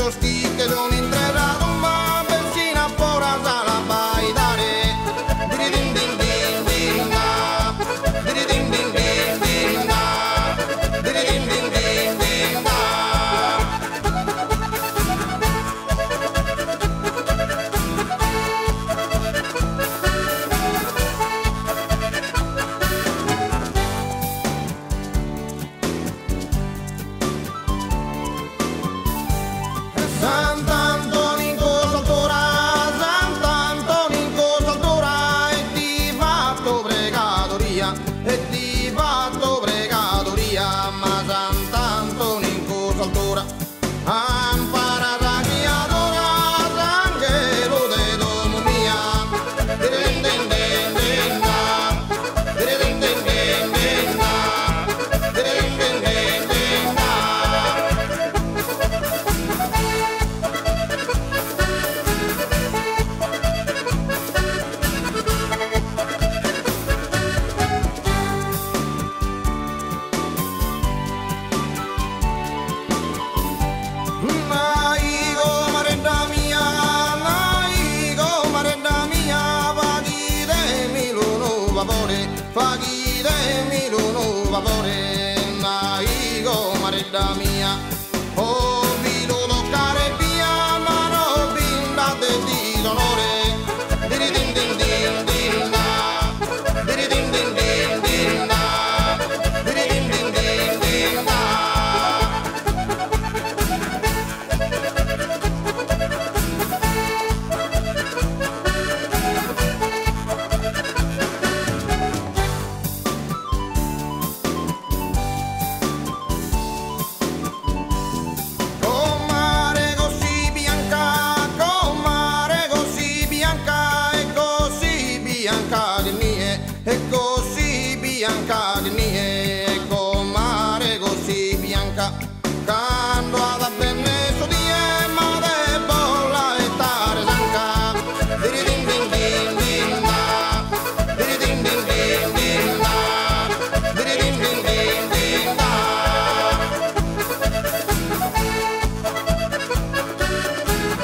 che non intredato ma benzina pora sala baidare diri din din din din da diri din din din din da diri din din din din da. E ti fatto pregatoria, ma Sant'Antonio in cosa altura impara da chi adora l'angelo de domo mia. Din din din din da, din din din din da, din din din din da. Paghi de Milano vapore, naigo maredda mia, oh vino toccare via, ma no binda de disonore.